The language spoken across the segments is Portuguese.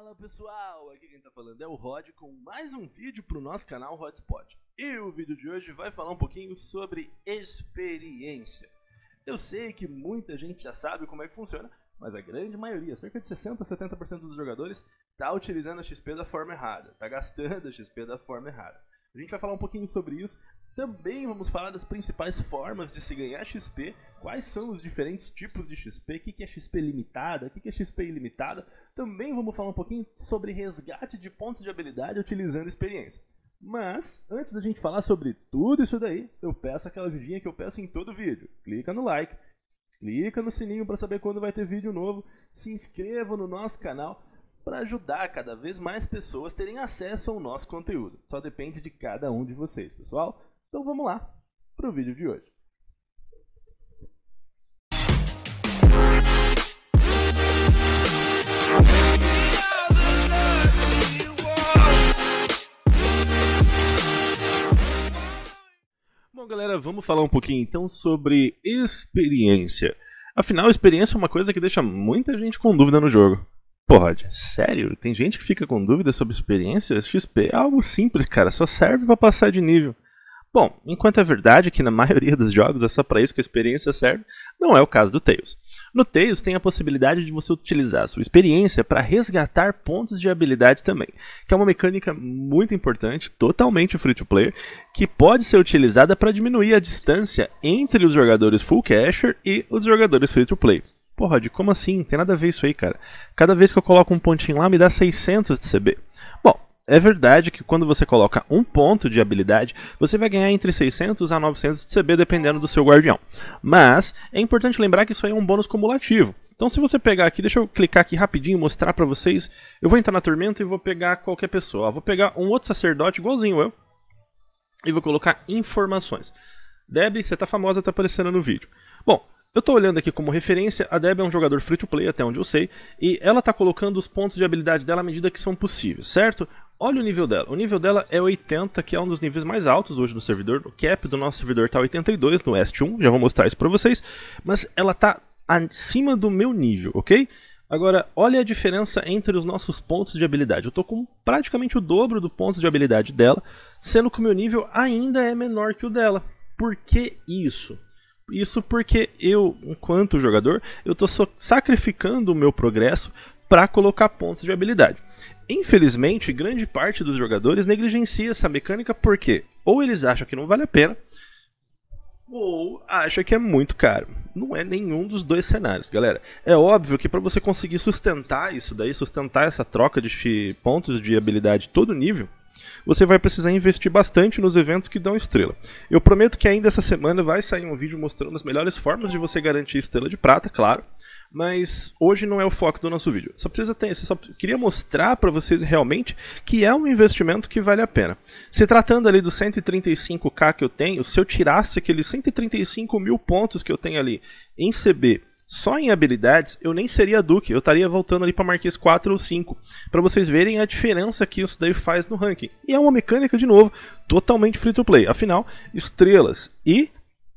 Fala pessoal, aqui quem tá falando é o Rod com mais um vídeo pro nosso canal Hotspot. E o vídeo de hoje vai falar um pouquinho sobre experiência. Eu sei que muita gente já sabe como é que funciona, mas a grande maioria, cerca de 60 a 70% dos jogadores, tá utilizando a XP da forma errada, tá gastando a XP da forma errada. A gente vai falar um pouquinho sobre isso. Também vamos falar das principais formas de se ganhar XP, quais são os diferentes tipos de XP, o que é XP limitada, o que é XP ilimitada. Também vamos falar um pouquinho sobre resgate de pontos de habilidade utilizando experiência. Mas, antes da gente falar sobre tudo isso daí, eu peço aquela ajudinha que eu peço em todo vídeo. Clica no like, clica no sininho para saber quando vai ter vídeo novo, se inscreva no nosso canal, para ajudar cada vez mais pessoas terem acesso ao nosso conteúdo. Só depende de cada um de vocês, pessoal. Então vamos lá para o vídeo de hoje. Bom, galera, vamos falar um pouquinho então sobre experiência. Afinal, experiência é uma coisa que deixa muita gente com dúvida no jogo. Pô, Rod, sério? Tem gente que fica com dúvida sobre experiência? XP é algo simples, cara, só serve pra passar de nível. Bom, enquanto é verdade que na maioria dos jogos é só pra isso que a experiência serve, não é o caso do Tales. No Tales tem a possibilidade de você utilizar a sua experiência para resgatar pontos de habilidade também, que é uma mecânica muito importante, totalmente free to play, que pode ser utilizada para diminuir a distância entre os jogadores full casher e os jogadores free to play. Pô, Rod, como assim? Não tem nada a ver isso aí, cara. Cada vez que eu coloco um pontinho lá, me dá 600 de CB. Bom, é verdade que quando você coloca um ponto de habilidade, você vai ganhar entre 600 a 900 de CB, dependendo do seu guardião. Mas é importante lembrar que isso aí é um bônus cumulativo. Então se você pegar aqui, deixa eu clicar aqui rapidinho e mostrar pra vocês. Eu vou entrar na tormenta e vou pegar qualquer pessoa. Vou pegar um outro sacerdote, igualzinho eu, e vou colocar informações. Deb, você tá famosa, tá aparecendo no vídeo. Bom, eu tô olhando aqui como referência, a Deb é um jogador free to play, até onde eu sei, e ela tá colocando os pontos de habilidade dela à medida que são possíveis, certo? Olha o nível dela. O nível dela é 80, que é um dos níveis mais altos hoje no servidor. O cap do nosso servidor tá 82 no West 1, já vou mostrar isso pra vocês, mas ela tá acima do meu nível, ok? Agora, olha a diferença entre os nossos pontos de habilidade. Eu tô com praticamente o dobro do ponto de habilidade dela, sendo que o meu nível ainda é menor que o dela. Por que isso? Isso porque eu, enquanto jogador, eu estou sacrificando o meu progresso para colocar pontos de habilidade. Infelizmente, grande parte dos jogadores negligencia essa mecânica porque ou eles acham que não vale a pena, ou acham que é muito caro. Não é nenhum dos dois cenários, galera. É óbvio que para você conseguir sustentar isso daí, sustentar essa troca de pontos de habilidade todo nível, você vai precisar investir bastante nos eventos que dão estrela. Eu prometo que ainda essa semana vai sair um vídeo mostrando as melhores formas de você garantir estrela de prata, claro. Mas hoje não é o foco do nosso vídeo. Só queria mostrar para vocês realmente que é um investimento que vale a pena. Se tratando ali dos 135k que eu tenho, se eu tirasse aqueles 135 mil pontos que eu tenho ali em CB, só em habilidades, eu nem seria Duque, eu estaria voltando ali para Marquês 4 ou 5, para vocês verem a diferença que isso daí faz no ranking. E é uma mecânica, de novo, totalmente free to play. Afinal, estrelas e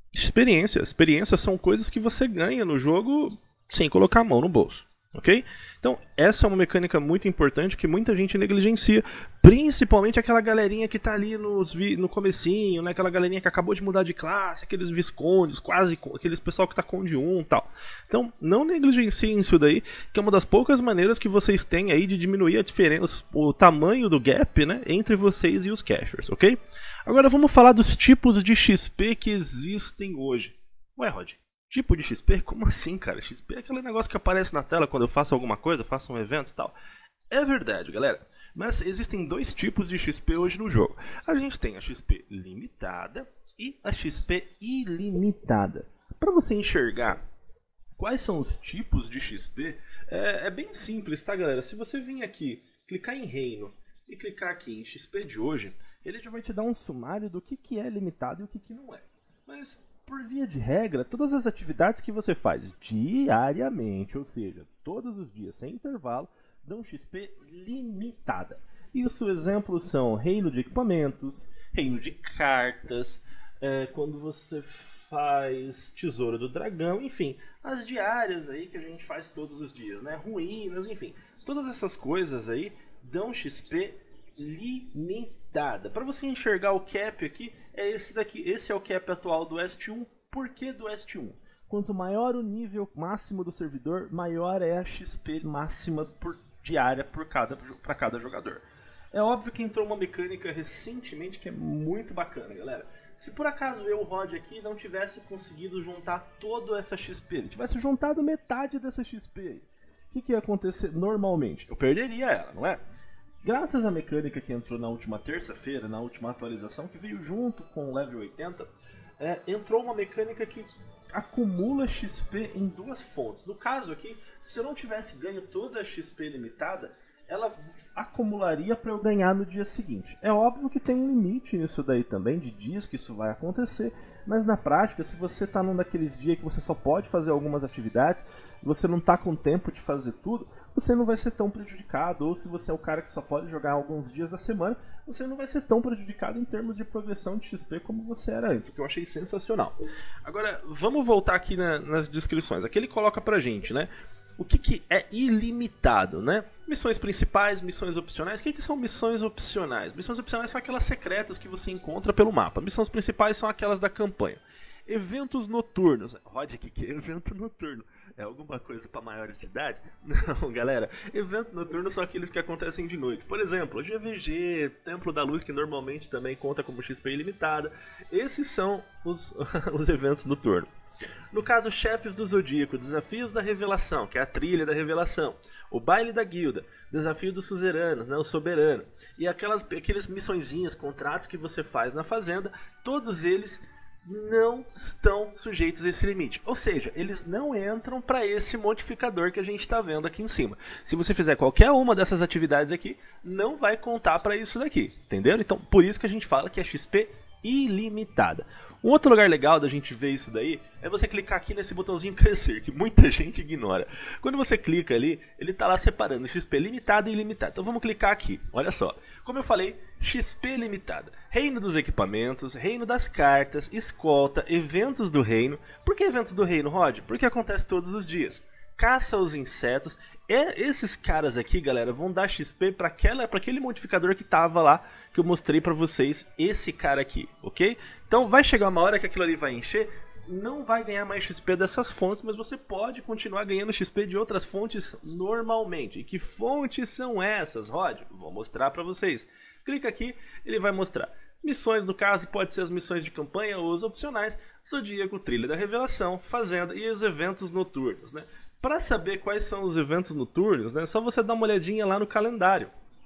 experiência são coisas que você ganha no jogo sem colocar a mão no bolso, ok? Então, essa é uma mecânica muito importante que muita gente negligencia, principalmente aquela galerinha que tá ali no comecinho, né? Aquela galerinha que acabou de mudar de classe, aqueles viscondes, quase aqueles pessoal que tá conde 1 e tal. Então, não negligenciem isso daí, que é uma das poucas maneiras que vocês têm aí de diminuir a diferença, o tamanho do gap, né, entre vocês e os cashers, ok? Agora vamos falar dos tipos de XP que existem hoje. Ué, Rod, tipo de XP? Como assim, cara? XP é aquele negócio que aparece na tela quando eu faço alguma coisa, faço um evento e tal. É verdade, galera. Mas existem dois tipos de XP hoje no jogo. A gente tem a XP limitada e a XP ilimitada. Para você enxergar quais são os tipos de XP, é bem simples, tá, galera? Se você vir aqui, clicar em reino e clicar aqui em XP de hoje, ele já vai te dar um sumário do que é limitado e o que não é. Mas por via de regra, todas as atividades que você faz diariamente, ou seja, todos os dias, sem intervalo, dão XP limitada. Isso, exemplos são reino de equipamentos, reino de cartas, quando você faz tesouro do dragão, enfim, as diárias aí que a gente faz todos os dias, né? Ruínas, enfim, Todas essas coisas aí dão XP limitada. Para você enxergar o cap aqui, é esse daqui. Esse é o cap atual do ST1. Por que do ST1? Quanto maior o nível máximo do servidor, maior é a XP máxima diária para cada jogador. É óbvio que entrou uma mecânica recentemente que é muito bacana, galera. Se por acaso eu, o Rod, aqui não tivesse conseguido juntar toda essa XP, ele tivesse juntado metade dessa XP aí, o que ia acontecer normalmente? Eu perderia ela, não é? Graças à mecânica que entrou na última terça-feira, na última atualização, que veio junto com o level 80, entrou uma mecânica que acumula XP em duas fontes. No caso aqui, se eu não tivesse ganho toda a XP limitada, ela acumularia para eu ganhar no dia seguinte. É óbvio que tem um limite nisso daí também, de dias que isso vai acontecer, mas na prática, se você está num daqueles dias que você só pode fazer algumas atividades, você não está com tempo de fazer tudo, você não vai ser tão prejudicado, ou se você é o cara que só pode jogar alguns dias da semana, você não vai ser tão prejudicado em termos de progressão de XP como você era antes, o que eu achei sensacional. Agora, vamos voltar aqui nas descrições. Aqui ele coloca pra gente, né? O que é ilimitado, né? Missões principais, missões opcionais. O que são missões opcionais? Missões opcionais são aquelas secretas que você encontra pelo mapa. Missões principais são aquelas da campanha. Eventos noturnos. Rod, o que é evento noturno? É alguma coisa para maiores de idade? Não, galera. Eventos noturnos são aqueles que acontecem de noite. Por exemplo, GVG, Templo da Luz, que normalmente também conta como XP ilimitada. Esses são os eventos noturnos. No caso, Chefes do Zodíaco, Desafios da Revelação, que é a trilha da revelação, o Baile da Guilda, Desafio dos Suzeranos, né, o Soberano, e aqueles missõezinhas, contratos que você faz na fazenda, todos eles não estão sujeitos a esse limite. Ou seja, eles não entram para esse modificador que a gente está vendo aqui em cima. Se você fizer qualquer uma dessas atividades aqui, não vai contar para isso daqui, entendeu? Então, por isso que a gente fala que é XP ilimitada. Um outro lugar legal da gente ver isso daí é você clicar aqui nesse botãozinho crescer, que muita gente ignora. Quando você clica ali, ele tá lá separando XP limitada e ilimitada. Então vamos clicar aqui, olha só. Como eu falei, XP limitada. Reino dos equipamentos, reino das cartas, escolta, eventos do reino. Por que eventos do reino, Rod? Porque acontece todos os dias. Caça aos insetos. Esses caras aqui, galera, vão dar XP para aquele modificador que tava lá, que eu mostrei para vocês, esse cara aqui, ok? Então vai chegar uma hora que aquilo ali vai encher, não vai ganhar mais XP dessas fontes, mas você pode continuar ganhando XP de outras fontes normalmente. E que fontes são essas, Rod? Vou mostrar para vocês. Clica aqui, ele vai mostrar. Missões, no caso, pode ser as missões de campanha ou os opcionais, Zodíaco, Trilha da Revelação, Fazenda e os eventos noturnos, né? Para saber quais são os eventos noturnos, né, é só você dar uma olhadinha lá no calendário.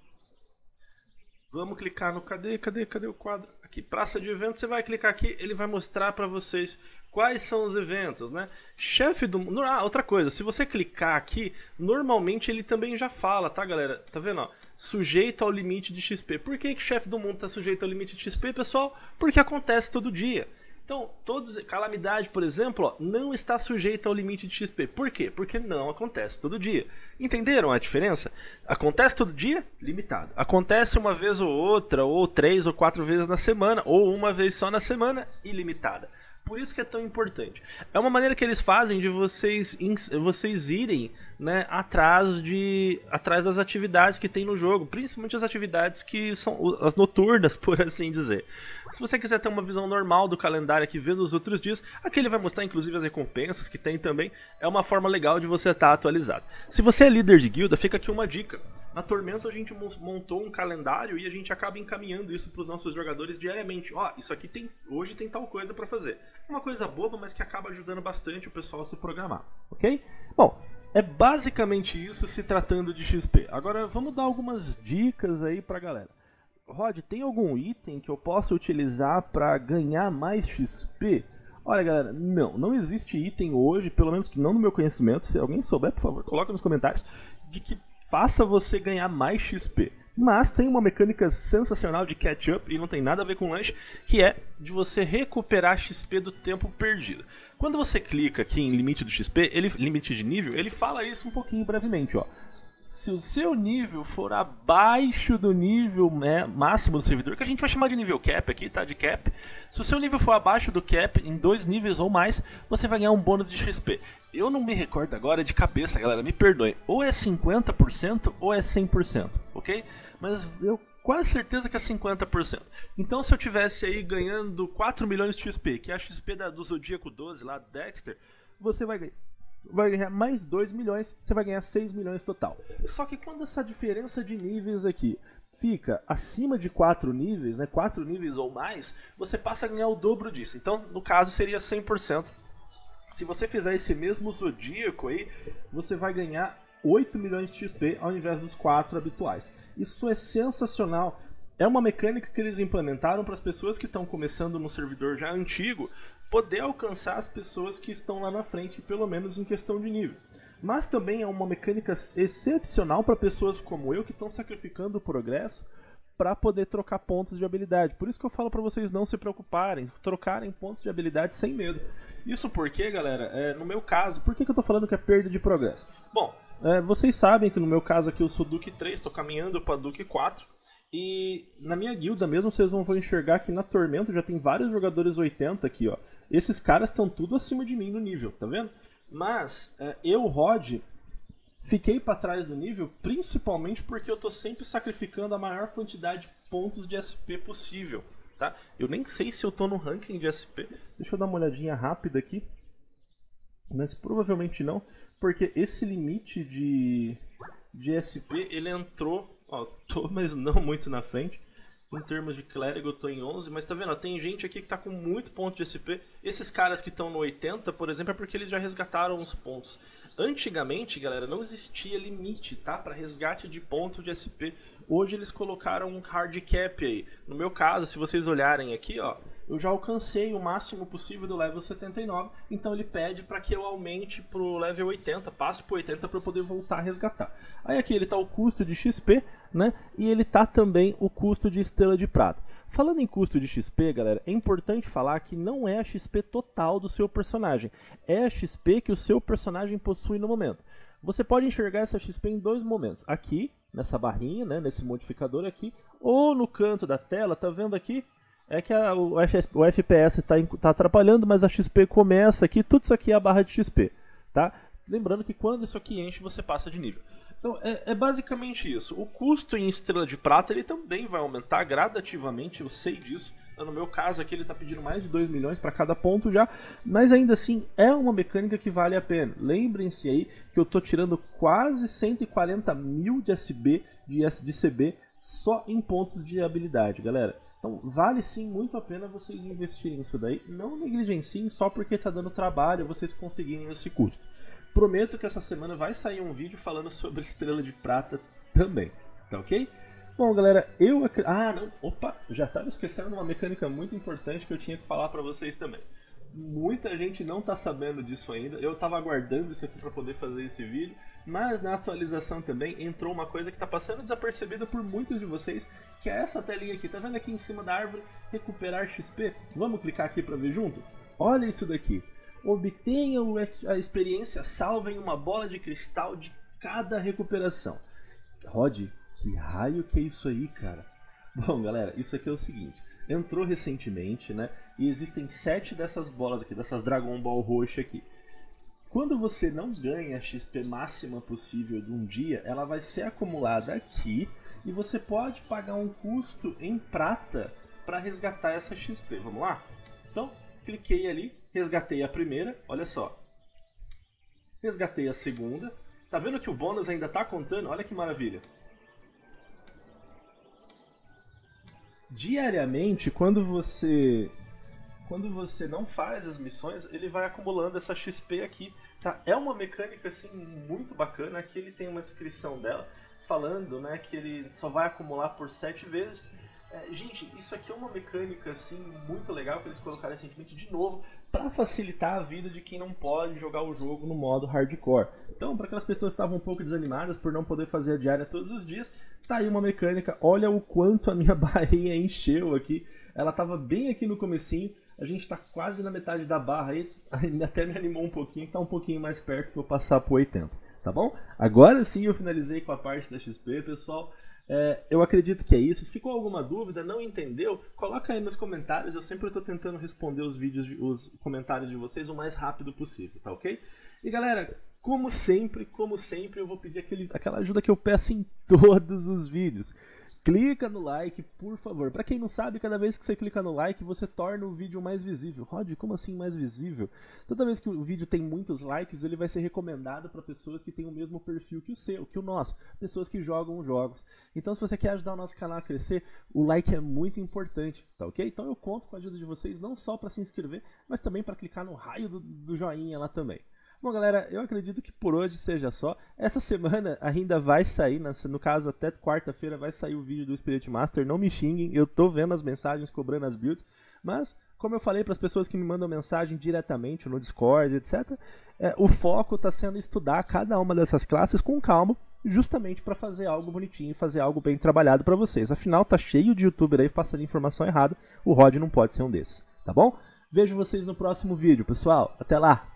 Vamos clicar no... Cadê o quadro? Aqui, praça de eventos, você vai clicar aqui, ele vai mostrar para vocês quais são os eventos, né? Chefe do... outra coisa, se você clicar aqui, normalmente ele também já fala, tá, galera? Tá vendo, ó? Sujeito ao limite de XP. Por que Chefe do Mundo está sujeito ao limite de XP, pessoal? Porque acontece todo dia. Então, Calamidade, por exemplo, ó, não está sujeita ao limite de XP. Por quê? Porque não acontece todo dia. Entenderam a diferença? Acontece todo dia? Limitado. Acontece uma vez ou outra, ou 3 ou 4 vezes na semana, ou uma vez só na semana, ilimitada. Por isso que é tão importante. É uma maneira que eles fazem de vocês irem, né, atrás das atividades que tem no jogo, principalmente as atividades que são as noturnas, por assim dizer. Se você quiser ter uma visão normal do calendário aqui, vendo os outros dias, aqui ele vai mostrar inclusive as recompensas que tem também. É uma forma legal de você estar atualizado. Se você é líder de guilda, fica aqui uma dica. Na Tormenta a gente montou um calendário e a gente acaba encaminhando isso para os nossos jogadores diariamente. Ó, isso aqui hoje tem tal coisa para fazer. Uma coisa boba, mas que acaba ajudando bastante o pessoal a se programar, ok? Bom, é basicamente isso se tratando de XP. Agora vamos dar algumas dicas aí pra galera. Rod, tem algum item que eu possa utilizar para ganhar mais XP? Olha, galera, não existe item hoje, pelo menos que não no meu conhecimento. Se alguém souber, por favor, coloca nos comentários, de que faça você ganhar mais XP. Mas tem uma mecânica sensacional de catch-up, e não tem nada a ver com lanche, que é de você recuperar XP do tempo perdido. Quando você clica aqui em limite do XP, limite de nível, ele fala isso um pouquinho brevemente, ó. Se o seu nível for abaixo do nível, né, máximo do servidor, que a gente vai chamar de nível cap aqui, tá? De cap. Se o seu nível for abaixo do cap, em 2 níveis ou mais, você vai ganhar um bônus de XP. Eu não me recordo agora de cabeça, galera, me perdoem. Ou é 50% ou é 100%, ok? Mas eu quase certeza que é 50%. Então se eu tivesse aí ganhando 4 milhões de XP, que é a XP do Zodíaco 12 lá, Dexter, você vai ganhar mais 2 milhões, você vai ganhar 6 milhões total. Só que quando essa diferença de níveis aqui fica acima de 4 níveis, né, 4 níveis ou mais, você passa a ganhar o dobro disso. Então, no caso, seria 100%. Se você fizer esse mesmo Zodíaco aí, você vai ganhar 8 milhões de XP ao invés dos 4 habituais. Isso é sensacional. É uma mecânica que eles implementaram para as pessoas que estão começando no servidor já antigo poder alcançar as pessoas que estão lá na frente, pelo menos em questão de nível. Mas também é uma mecânica excepcional para pessoas como eu que estão sacrificando o progresso para poder trocar pontos de habilidade. Por isso que eu falo para vocês não se preocuparem, trocarem pontos de habilidade sem medo. Isso porque, galera, no meu caso, por que eu estou falando que é perda de progresso? Bom, vocês sabem que no meu caso aqui eu sou Duque 3, estou caminhando para Duque 4. E na minha guilda mesmo, vocês vão enxergar que na Tormento já tem vários jogadores 80 aqui, ó. Esses caras estão tudo acima de mim no nível, tá vendo? Mas eu, Rod, fiquei pra trás no nível principalmente porque eu tô sempre sacrificando a maior quantidade de pontos de SP possível, tá? Eu nem sei se eu tô no ranking de SP. Deixa eu dar uma olhadinha rápida aqui. Mas provavelmente não, porque esse limite de SP, ele entrou... Ó, tô, mas não muito na frente. Em termos de clérigo eu tô em 11, mas tá vendo? Ó, tem gente aqui que tá com muito ponto de SP. Esses caras que estão no 80, por exemplo, é porque eles já resgataram os pontos. Antigamente, galera, não existia limite, tá? Para resgate de ponto de SP. Hoje eles colocaram um hard cap aí. No meu caso, se vocês olharem aqui, ó, eu já alcancei o máximo possível do level 79, então ele pede para que eu aumente pro level 80, passe pro 80 para eu poder voltar a resgatar. Aí aqui ele tá o custo de XP, né? E ele tá também o custo de estrela de prata. Falando em custo de XP, galera, é importante falar que não é a XP total do seu personagem, é a XP que o seu personagem possui no momento. Você pode enxergar essa XP em 2 momentos, aqui, nessa barrinha, né, nesse modificador aqui, ou no canto da tela, tá vendo aqui? É que o FPS está atrapalhando, mas a XP começa aqui, tudo isso aqui é a barra de XP, tá? Lembrando que quando isso aqui enche, você passa de nível. Então, é basicamente isso. O custo em estrela de prata, ele também vai aumentar gradativamente, eu sei disso. No meu caso aqui, ele está pedindo mais de 2 milhões para cada ponto já, mas ainda assim, é uma mecânica que vale a pena. Lembrem-se aí que eu estou tirando quase 140 mil de SB, de CB, só em pontos de habilidade, galera. Então vale sim muito a pena vocês investirem nisso daí, não negligenciem só porque está dando trabalho vocês conseguirem esse custo. Prometo que essa semana vai sair um vídeo falando sobre estrela de prata também, tá ok? Bom galera, já estava esquecendo de uma mecânica muito importante que eu tinha que falar para vocês também. Muita gente não está sabendo disso ainda, eu estava aguardando isso aqui para poder fazer esse vídeo, mas na atualização também entrou uma coisa que está passando desapercebida por muitos de vocês, que é essa telinha aqui, tá vendo aqui em cima da árvore, recuperar XP? Vamos clicar aqui para ver junto? Olha isso daqui, obtenha a experiência salva em uma bola de cristal de cada recuperação. Rod, que raio que é isso aí, cara? Bom galera, isso aqui é o seguinte... Entrou recentemente, né? E existem 7 dessas bolas aqui, dessas Dragon Ball roxa aqui. Quando você não ganha a XP máxima possível de um dia, ela vai ser acumulada aqui e você pode pagar um custo em prata para resgatar essa XP. Vamos lá? Então, cliquei ali, resgatei a primeira, olha só. Resgatei a segunda. Tá vendo que o bônus ainda tá contando? Olha que maravilha. Diariamente, quando você não faz as missões, ele vai acumulando essa XP aqui, tá? É uma mecânica assim muito bacana. Aqui ele tem uma descrição dela falando, né, que ele só vai acumular por 7 vezes. Gente, isso aqui é uma mecânica assim muito legal que eles colocaram recentemente de novo para facilitar a vida de quem não pode jogar o jogo no modo hardcore. Então, para aquelas pessoas que estavam um pouco desanimadas por não poder fazer a diária todos os dias, tá aí uma mecânica. Olha o quanto a minha barrinha encheu aqui. Ela estava bem aqui no comecinho. A gente está quase na metade da barra aí. Até me animou um pouquinho, tá um pouquinho mais perto para eu passar pro 80. tá bom? Agora sim eu finalizei com a parte da XP, pessoal. Eu acredito que é isso. Ficou alguma dúvida? Não entendeu? Coloca aí nos comentários. Eu sempre estou tentando responder os comentários de vocês o mais rápido possível, tá ok? E galera, como sempre, eu vou pedir aquela ajuda que eu peço em todos os vídeos. Clica no like, por favor. Pra quem não sabe, cada vez que você clica no like, você torna o vídeo mais visível. Rod, como assim mais visível? Toda vez que o vídeo tem muitos likes, ele vai ser recomendado para pessoas que têm o mesmo perfil que o seu, que o nosso. Pessoas que jogam jogos. Então, se você quer ajudar o nosso canal a crescer, o like é muito importante, tá ok? Então eu conto com a ajuda de vocês, não só para se inscrever, mas também para clicar no raio do joinha lá também. Bom, galera, eu acredito que por hoje seja só. Essa semana ainda vai sair, no caso até quarta-feira vai sair o vídeo do Spirit Master. Não me xinguem, eu tô vendo as mensagens cobrando as builds, mas como eu falei para as pessoas que me mandam mensagem diretamente no Discord, etc., o foco está sendo estudar cada uma dessas classes com calma, justamente para fazer algo bonitinho, fazer algo bem trabalhado para vocês. Afinal, tá cheio de youtuber aí passando informação errada, o Rod não pode ser um desses, tá bom? Vejo vocês no próximo vídeo, pessoal. Até lá!